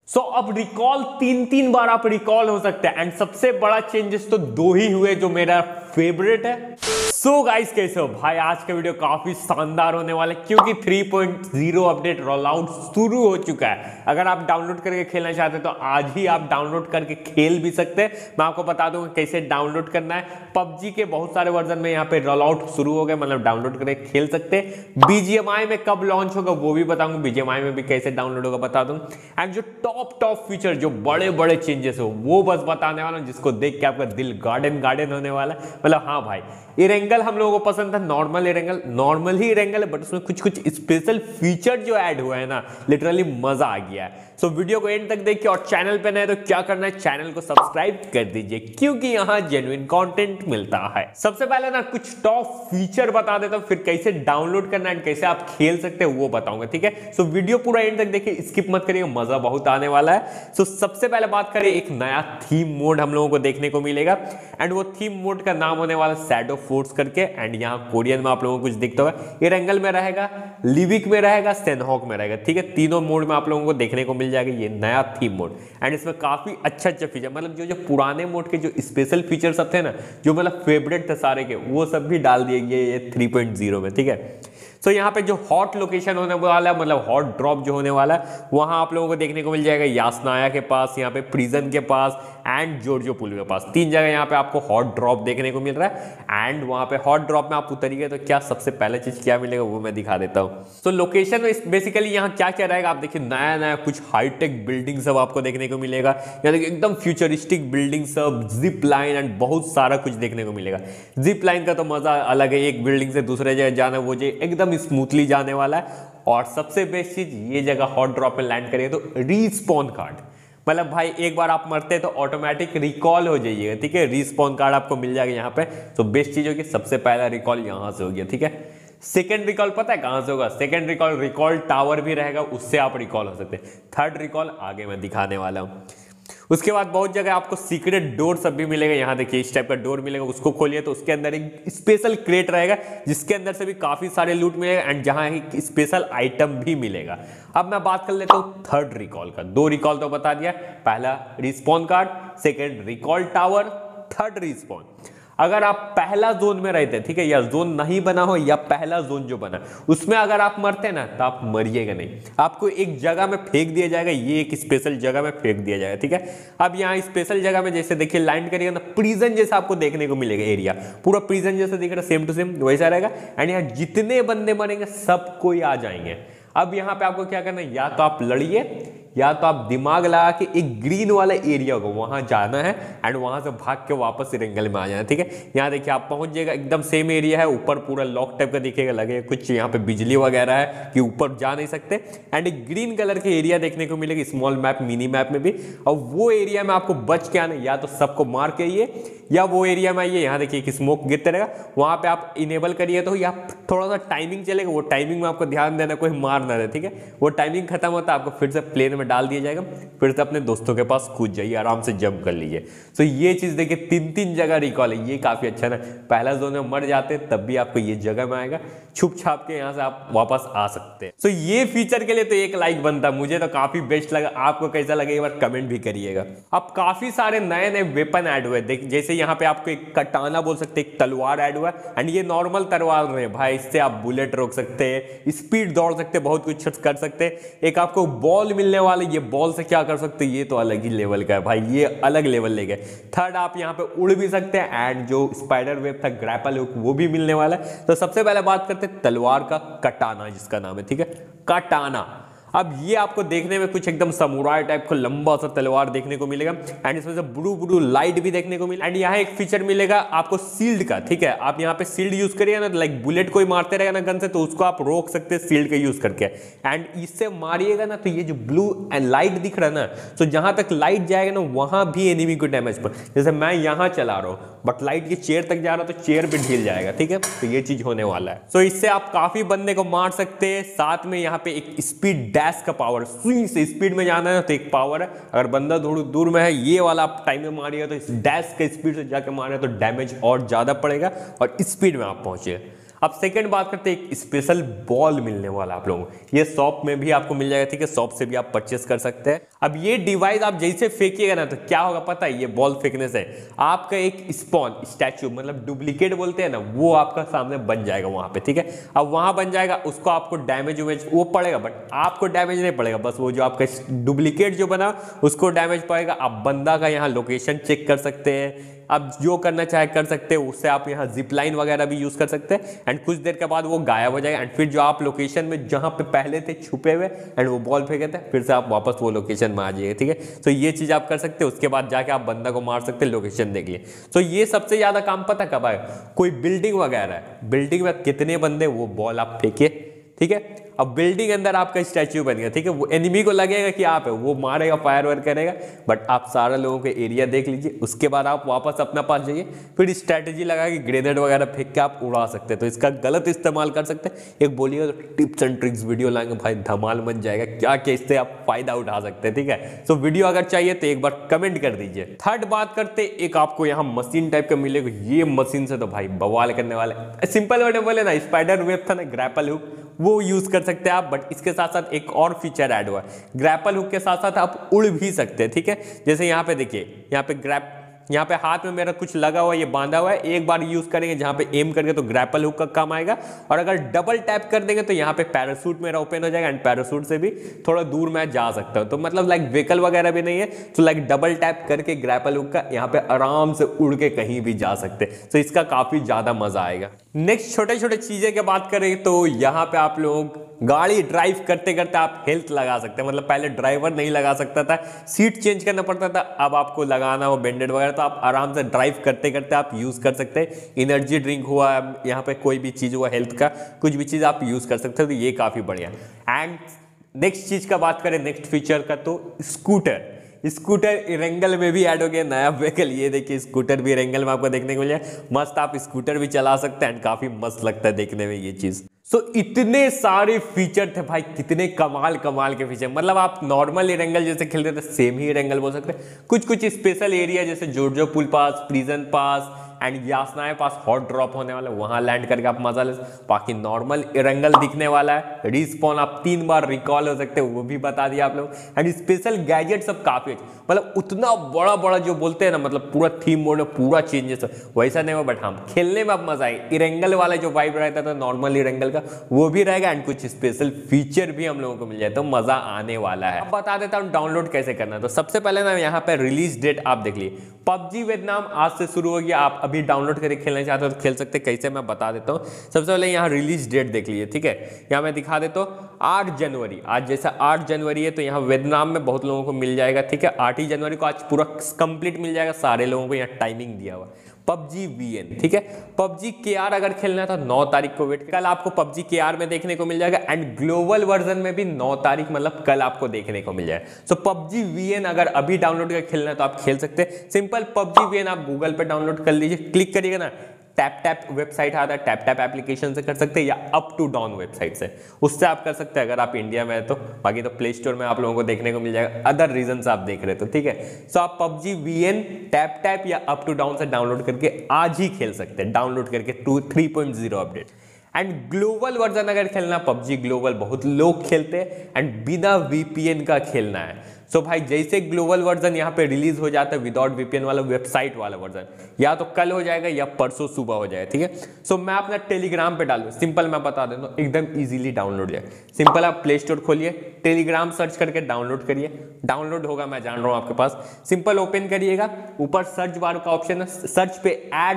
अब रिकॉल तीन तीन बार आप रिकॉल हो सकते हैं एंड सबसे बड़ा चेंजेस तो दो ही हुए जो मेरा फेवरेट है। गाइस कैसे हो भाई, आज का वीडियो काफी शानदार होने वाला है क्योंकि 3.0 अपडेट रोल आउट शुरू हो चुका है। अगर आप डाउनलोड करके खेलना चाहते हैं तो आज ही आप डाउनलोड करके खेल भी सकते हैं। मैं आपको बता दूंगा कैसे डाउनलोड करना है। पबजी के बहुत सारे वर्जन में यहाँ पे रोल आउट शुरू हो गए, मतलब डाउनलोड करके खेल सकते हैं। बीजीएमआई में कब लॉन्च होगा वो भी बताऊंगा, बीजीएमआई में भी कैसे डाउनलोड होगा बता दूंगा। एंड जो टॉप फीचर जो बड़े बड़े चेंजेस हो वो बस बताने वाला हूं, जिसको देख के आपका दिल गार्डन होने वाला है। मतलब हाँ भाई, इरेंगल हम लोगों को पसंद था, नॉर्मल ही इरेंगल है, बट उसमें कुछ स्पेशल फीचर जो ऐड हुआ है ना, लिटरली मजा आ गया है। वीडियो को एंड तक देखिए और चैनल पे नए तो क्या करना है, चैनल को सब्सक्राइब कर दीजिए क्योंकि यहाँ जेन्युइन कंटेंट मिलता है। सबसे पहले ना कुछ टॉप फीचर बता देता हूँ, फिर कैसे डाउनलोड करना है, कैसे आप खेल सकते हैं वो बताऊंगा, ठीक है। वीडियो पूरा एंड तक देखिए, स्किप मत करिए, मजा बहुत आने वाला है। सबसे पहले बात करें, एक नया थीम मोड हम लोगों को देखने को मिलेगा एंड वो थीम मोड का नाम होने वाला शैडो फोर्स करके। एंड यहाँ कोरियन में आप लोगों को कुछ दिखता होगा, इरेंगल में रहेगा, लिविक में रहेगा, सेनहॉक में रहेगा, ठीक है। तीनों मोड में आप लोगों को देखने को मिल जाएगा ये नया थीम मोड। एंड इसमें काफी अच्छा फीचर, मतलब जो पुराने मोड के जो स्पेशल फीचर सब थे ना, जो मतलब फेवरेट थे सारे के, वो सब भी डाल दिए गए ये 3.0 में, ठीक है। यहाँ पे जो हॉट लोकेशन होने वाला है, मतलब हॉट ड्रॉप जो होने वाला है, वहां आप लोगों को देखने को मिल जाएगा यासनाया के पास, यहाँ पे प्रिजन के पास एंड जॉर्जियो पुल के पास। तीन जगह यहाँ पे आपको हॉट ड्रॉप देखने को मिल रहा है। एंड वहां पे हॉट ड्रॉप में आप उतरिए तो क्या सबसे पहले चीज क्या मिलेगा वो मैं दिखा देता हूँ। लोकेशन में बेसिकली यहाँ क्या क्या रहेगा आप देखिए, नया कुछ हाईटेक बिल्डिंग सब आपको देखने को मिलेगा। यहाँ देखिए एकदम फ्यूचरिस्टिक बिल्डिंग सब, जिप लाइन एंड बहुत सारा कुछ देखने को मिलेगा। जिप लाइन का तो मजा अलग है, एक बिल्डिंग से दूसरे जगह जाना वो जो एकदम स्मूथली जाने वाला है। और सबसे बेस्ट चीज, ये जगह हॉट ड्रॉप में लैंड करिए तो रीस्पॉन कार्ड, मतलब भाई एक बार आप मरते हैं तो ऑटोमेटिक रिकॉल हो जाइएगा, ठीक है। रीस्पॉन कार्ड आपको मिल जाएगा यहाँ पे। बेस्ट चीज होगी, सबसे पहला रिकॉल यहाँ से हो गया, ठीक है। सेकंड रिकॉल पता है कहां से होगा? सेकंड रिकॉल टावर भी रहेगा, उससे आप रिकॉल हो सकते हैं। थर्ड रिकॉल आगे मैं दिखाने वाला हूं। उसके बाद बहुत जगह आपको सीक्रेट डोर सब भी मिलेगा। यहाँ देखिए इस टाइप का डोर मिलेगा, उसको खोलिए तो उसके अंदर एक स्पेशल क्रेट रहेगा जिसके अंदर से भी काफी सारे लूट मिलेगा एंड जहां एक स्पेशल आइटम भी मिलेगा। अब मैं बात कर लेता हूँ थर्ड रिकॉल का। दो रिकॉल तो बता दिया, पहला respawn card, second recall tower, third respawn. अगर आप पहला जोन में रहते, ठीक है, या जोन नहीं बना हो या पहला जोन जो बना उसमें अगर आप मरते ना तो आप मरिएगा नहीं, आपको एक जगह में फेंक दिया जाएगा, ये एक स्पेशल जगह में फेंक दिया जाएगा, ठीक है। अब यहाँ स्पेशल जगह में जैसे देखिए लैंड करिएगा ना, प्रिजन जैसा आपको देखने को मिलेगा, एरिया पूरा प्रिजन जैसा दिख रहा है, सेम टू सेम वैसा रहेगा। एंड यहाँ जितने बंदे मरेंगे सब कोई आ जाएंगे। अब यहाँ पे आपको क्या करना है, या तो आप लड़िए या तो आप दिमाग लगा के एक ग्रीन वाला एरिया को वहां जाना है एंड वहां से भाग के वापस इरेंगल में आ जाना, ठीक है। यहाँ देखिए आप पहुंच जाएगा, एकदम सेम एरिया है, ऊपर पूरा लॉक टाइप का दिखेगा, लगेगा कुछ यहाँ पे बिजली वगैरह है कि ऊपर जा नहीं सकते। एंड एक ग्रीन कलर के एरिया देखने को मिलेगा स्मॉल मैप, मिनी मैप में भी। और वो एरिया में आपको बच के आना, या तो सबको मार के आइए या वो एरिया में आइए। यहाँ देखिए कि स्मोक गिरते रहेगा, वहां पे आप इनेबल करिए तो या थोड़ा सा टाइमिंग चलेगा, वो टाइमिंग में आपको ध्यान देना, कोई मार ना दे, ठीक है। वो टाइमिंग खत्म होता है, आपको फिर से प्लेन में डाल दिया जाएगा, फिर से अपने दोस्तों के पास कूद जाइए, आराम से जंप कर लीजिए। ये चीज देखिए, तीन जगह रिकॉल है, ये काफी अच्छा ना। पहला जोन में मर जाते तब भी आपको ये जगह में आएगा, छुप छाप के यहाँ से आप वापस आ सकते हैं। ये फीचर के लिए तो एक लाइक बनता, मुझे तो काफी बेस्ट लगा। आपको कैसा लगा एक बार कमेंट भी करिएगा। अब काफी सारे नए वेपन ऐड हुए, जैसे यहाँ पे आपको एक कटाना बोल सकते हैं, एक तलवार ऐड हुआ है। एंड ये नॉर्मल तलवार नहीं भाई, इससे आप बुलेट रोक सकते हैं, स्पीड दौड़ सकते हैं, बहुत कुछ कर सकते हैं। एक आपको बॉल मिलने वाला, ये बॉल से क्या कर सकते हैं, ये तो अलग ही लेवल का है भाई, ये अलग लेवल ले गए। थर्ड आप यहाँ पे उड़ भी सकते हैं एंड जो स्पाइडर वेब था, ग्रैपल हुक, वो भी मिलने वाला है। तो सबसे पहले बात करते हैं तलवार का, कटाना जिसका नाम है, ठीक है, कटाना। अब ये आपको देखने में कुछ एकदम समुराई टाइप का लंबा सा तलवार देखने को मिलेगा एंड इसमें से ब्लू लाइट भी देखने को मिलेगा। एंड यहाँ एक फीचर मिलेगा आपको शील्ड का, ठीक है। आप यहाँ पे शील्ड यूज करिए ना, लाइक बुलेट कोई मारते रहेगा ना गन से, तो उसको आप रोक सकते हैं शील्ड का यूज करके। एंड इससे मारिएगा ना तो ये जो ब्लू एंड लाइट दिख रहा है ना, तो जहां तक लाइट जाएगा ना वहां भी एनिमी को डैमेज पर, जैसे मैं यहाँ चला रहा हूँ बट लाइट की चेयर तक जा रहा तो चेयर भी ढील जाएगा, ठीक है। तो ये चीज होने वाला है। इससे आप काफी बंदे को मार सकते हैं। साथ में यहाँ पे एक स्पीड डैश का पावर, स्विंग से स्पीड में जाना है तो एक पावर है। अगर बंदा थोड़ी दूर में है, ये वाला आप टाइम में मारिएगा तो इस डैश के स्पीड से जाके मारे तो डैमेज और ज्यादा पड़ेगा और स्पीड में आप पहुंचे। अब सेकंड बात करते हैं, एक स्पेशल बॉल मिलने वाला आप लोगों को, ये शॉप में भी आपको मिल जाएगा, ठीक है, शॉप से भी आप परचेस कर सकते हैं। अब ये डिवाइस आप जैसे फेंकिएगा ना तो क्या होगा पता है, ये बॉल फेंकने से आपका एक स्पॉन स्टैचू मतलब डुप्लीकेट बोलते हैं ना, वो आपका सामने बन जाएगा वहां पे, ठीक है। अब वहां बन जाएगा, उसको आपको डैमेज वो पड़ेगा, बट आपको डैमेज नहीं पड़ेगा, बस वो जो आपका डुप्लीकेट जो बना उसको डैमेज पड़ेगा। आप बंदा का यहाँ लोकेशन चेक कर सकते हैं, आप जो करना चाहे कर सकते हैं, उससे आप यहाँ जिप लाइन वगैरह भी यूज कर सकते हैं एंड कुछ देर के बाद वो गायब हो जाएगा एंड फिर जो आप लोकेशन में जहां पे पहले थे छुपे हुए एंड वो बॉल फेंके थे, फिर से आप वापस वो लोकेशन में आ जाइए, ठीक है। तो ये चीज आप कर सकते हैं, उसके बाद जाके आप बंदा को मार सकते हैं, लोकेशन देख लिए। तो ये सबसे ज्यादा काम पता कब आएगा, कोई बिल्डिंग वगैरह है, बिल्डिंग में कितने बंदे, वो बॉल आप फेंकिए, ठीक है। अब बिल्डिंग अंदर आपका स्टैच्यू बन गया, ठीक है, वो एनिमी को लगेगा कि आप है, वो मारेगा, फायर वायर करेगा, बट आप सारे लोगों के एरिया देख लीजिए, उसके बाद आप वापस अपना पास जाइए, फिर स्ट्रैटेजी लगा के ग्रेनेड वगैरह फेंक के आप उड़ा सकते हैं। तो इसका गलत इस्तेमाल कर सकते हैं। एक बोलिएगा तो टिप्स एंड ट्रिक्स वीडियो लाएंगे भाई, धमाल बन जाएगा, क्या क्या इससे आप फायदा उठा सकते हैं, ठीक है। तो वीडियो अगर चाहिए तो एक बार कमेंट कर दीजिए। थर्ड बात करते, एक आपको यहाँ मशीन टाइप का मिलेगा, ये मशीन से तो भाई बवाल करने वाले, सिंपल वर्ड में बोले ना, स्पाइडर वेब था ना, ग्रैपल हुक, वो यूज कर सकते हैं आप, बट इसके साथ साथ एक और फीचर ऐड हुआ है, ग्रैपल हुक के साथ साथ आप उड़ भी सकते हैं, ठीक है। जैसे यहाँ पे देखिए, यहाँ पे हाथ में मेरा कुछ लगा हुआ है, ये बांधा हुआ है, एक बार यूज करेंगे जहां पे एम करके तो ग्रैपल हुक का काम आएगा, और अगर डबल टैप कर देंगे तो यहाँ पे पैराशूट मेरा ओपन हो जाएगा एंड पैराशूट से भी थोड़ा दूर मैं जा सकता हूं। तो मतलब लाइक व्हीकल वगैरह भी नहीं है, तो लाइक डबल टैप करके ग्रैपल हुक का यहाँ पे आराम से उड़ के कहीं भी जा सकते हैं। तो इसका काफी ज्यादा मजा आएगा। नेक्स्ट छोटे छोटे चीजें की बात करें तो यहाँ पे आप लोग गाड़ी ड्राइव करते करते आप हेल्थ लगा सकते हैं, मतलब पहले ड्राइवर नहीं लगा सकता था, सीट चेंज करना पड़ता था, अब आपको लगाना हो बैंडेड वगैरह, तो आप आराम से ड्राइव करते करते आप यूज कर सकते हैं। एनर्जी ड्रिंक हुआ, यहाँ पे कोई भी चीज हुआ हेल्थ का, कुछ भी चीज आप यूज कर सकते हैं, तो ये काफी बढ़िया। एंड नेक्स्ट चीज का बात करें, नेक्स्ट फीचर का, तो स्कूटर रेंगल में भी ऐड हो गया नया व्हीकल। ये देखिए स्कूटर भी रेंगल में आपको देखने को मिल जाए, मस्त आप स्कूटर भी चला सकते हैं एंड काफी मस्त लगता है देखने में ये चीज। सो इतने सारे फीचर थे भाई, कितने कमाल कमाल के फीचर, मतलब आप नॉर्मल रेंगल जैसे खेलते थे सेम ही रेंगल बोल सकते हैं। कुछ स्पेशल एरिया जैसे Georgopol pass, prison pass and Yasnaya pass hot drop होने वाला है, वहां लैंड करके आप मजा ले। बाकी नॉर्मल रेंगल दिखने वाला है, रिस्पॉन आप 3 बार रिकॉल हो सकते हैं, वो भी बता दिया आप लोग। एंड स्पेशल गैजेट सब काफी अच्छे, मतलब उतना बड़ा बड़ा जो बोलते हैं ना, मतलब पूरा थीम मोड में पूरा चेंजेस वैसा नहीं हो, बट हम खेलने में आप मजा आए। रेंगल वाला जो वाइब रहता था नॉर्मल रेंगल का, वो भी रहेगा एंड कुछ स्पेशल फीचर भी हम लोगों को मिल जाए, तो मजा आने वाला है। अब बता देता हूँ डाउनलोड कैसे करना है। तो सबसे पहले ना यहाँ पे रिलीज डेट आप देख लिए, पबजी वियतनाम आज से शुरू हो गया, आप अभी डाउनलोड करके खेलना चाहते हो तो खेल सकते हैं। कैसे मैं बता देता हूँ। सबसे पहले यहाँ रिलीज डेट देख लीजिए, ठीक है, यहाँ मैं दिखा देता हूँ 8 जनवरी, आज जैसा 8 जनवरी है तो यहाँ वियतनाम में बहुत लोगों को मिल जाएगा, ठीक है। 8 ही जनवरी को आज पूरा कंप्लीट मिल जाएगा सारे लोगों को, यहाँ टाइमिंग दिया हुआ PUBG VN, ठीक है। PUBG KR अगर खेलना है तो 9 तारीख को वेट, कल आपको PUBG KR में देखने को मिल जाएगा एंड ग्लोबल वर्जन में भी 9 तारीख मतलब कल आपको देखने को मिल जाए। सो PUBG VN अगर अभी डाउनलोड करके खेलना है तो आप खेल सकते हैं। सिंपल PUBG VN आप गूगल पे डाउनलोड कर लीजिए, क्लिक करिएगा ना, टैप वेबसाइट आता है, टैप एप्लीकेशन से कर सकते हैं या अप टू डाउन वेबसाइट से, उससे आप कर सकते हैं अगर आप इंडिया में है तो। बाकी तो प्ले स्टोर में आप लोगों को देखने को मिल जाएगा, अदर रीजन से आप देख रहे तो, ठीक है। सो आप PUBG VN टैप या अप टू डाउन से डाउनलोड करके आज ही खेल सकते हैं, डाउनलोड करके 3.0 अपडेट। एंड ग्लोबल वर्जन अगर खेलना PUBG ग्लोबल बहुत लोग खेलते हैं एंड बिना VPN का खेलना है। सो भाई जैसे ग्लोबल वर्जन यहाँ पे रिलीज हो जाता है विदाउट VPN वाला वेबसाइट वाला वर्जन, या तो कल हो जाएगा या परसों सुबह हो जाएगा, ठीक है। सो मैं अपना टेलीग्राम पे डाल दूँ, सिंपल मैं बता देता हूँ, एकदम इजीली डाउनलोड जाए। सिंपल आप प्ले स्टोर खोलिए, टेलीग्राम सर्च करके डाउनलोड करिए, डाउनलोड होगा मैं जान रहा हूँ आपके पास। सिंपल ओपन करिएगा, ऊपर सर्च बार का ऑप्शन है, सर्च पे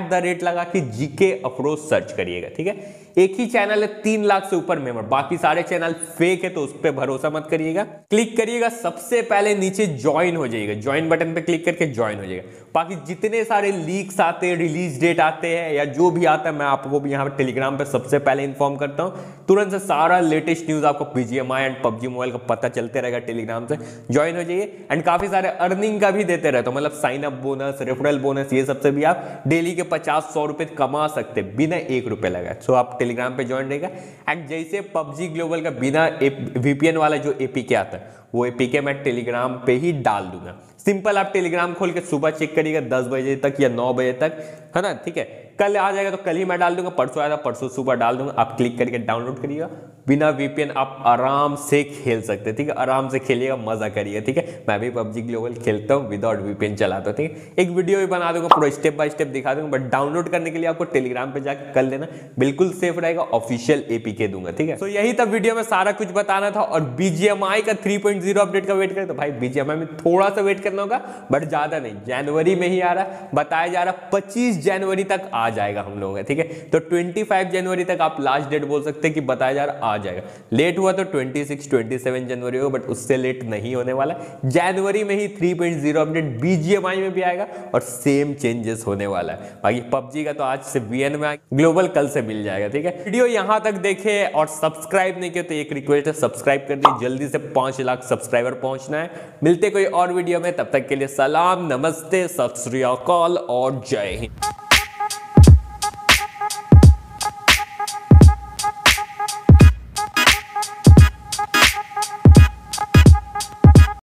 @ लगा के GK अफरोज सर्च करिएगा, ठीक है। एक ही चैनल है 3 लाख से ऊपर मेंबर, बाकी सारे चैनल फेक है तो उस पर भरोसा मत करिएगा। क्लिक करिएगा, सबसे पहले नीचे ज्वाइन हो जाइएगा, ज्वाइन बटन पे क्लिक करके ज्वाइन हो जाएगा। बाकी जितने सारे लीक्स आते हैं, रिलीज डेट आते हैं या जो भी आता है, मैं आपको भी यहाँ पे टेलीग्राम पे सबसे पहले इन्फॉर्म करता हूँ। तुरंत से सारा लेटेस्ट न्यूज आपको BGMI एंड PUBG मोबाइल का पता चलते रहेगा टेलीग्राम से, ज्वाइन हो जाइए। एंड काफी सारे अर्निंग का भी देते रहते हो, मतलब sign up bonus, referral bonus, ये सबसे भी आप डेली के 50-100 रुपए कमा सकते बिना 1 रुपए लगाए। सो आप टेलीग्राम पे ज्वाइन रहेगा। एंड जैसे PUBG ग्लोबल का बिना VPN वाला जो APK आता है, वो APK मैं टेलीग्राम पे ही डाल दूंगा। सिंपल आप टेलीग्राम खोल के सुबह चेक करिएगा 10 बजे तक या 9 बजे तक, है ना, ठीक है। कल आ जाएगा तो कल ही मैं डाल दूंगा, परसों आएगा परसों सुबह डाल दूंगा। आप क्लिक करके डाउनलोड करिएगा, बिना वीपीएन आप आराम से खेल सकते हैं, ठीक है। आराम से खेलिएगा, मजा करिए, ठीक है। मैं भी पबजी ग्लोबल खेलता हूँ, विदाउट वीपीएन चलाता हूँ, ठीक है। एक वीडियो भी बना दूंगा, पूरा स्टेप बाय स्टेप दिखा दूंगा। बट डाउनलोड करने के लिए आपको टेलीग्राम पे जाकर कर लेना, बिल्कुल सेफ रहेगा। ऑफिशियल एपीके दूंगा, ठीक है। तो यही था वीडियो में सारा कुछ बताना था। और बीजीएमआई का 3.0 अपडेट का वेट करें तो भाई बीजीएमआई में थोड़ा सा वेट करना होगा, बट ज्यादा नहीं। जनवरी में ही आ रहा, बताया जा रहा 25 जनवरी तक आ जाएगा हम लोगों का, ठीक है। तो 25 जनवरी तक आप लास्ट डेट बोल सकते हैं कि बताया जा रहा आ जाएगा। लेट हुआ तो 26 27 जनवरी होगा, बट उससे लेट नहीं होने वाला। जनवरी में ही 3.0 अपडेट बीजीएमआई में भी आएगा और सेम चेंजेस होने वाला है। बाकी पबजी का तो आज से वीएन में ग्लोबल कल से मिल जाएगा, ठीक है। वीडियो यहां तक देखे और सब्सक्राइब नहीं किया तो एक रिक्वेस्ट है, सब्सक्राइब कर दीजिए। जल्दी से 5 लाख सब्सक्राइबर पहुंचना है। मिलते कोई और वीडियो में, तब तक के लिए सलाम, नमस्ते, सत श्री अकाल और जय हिंद।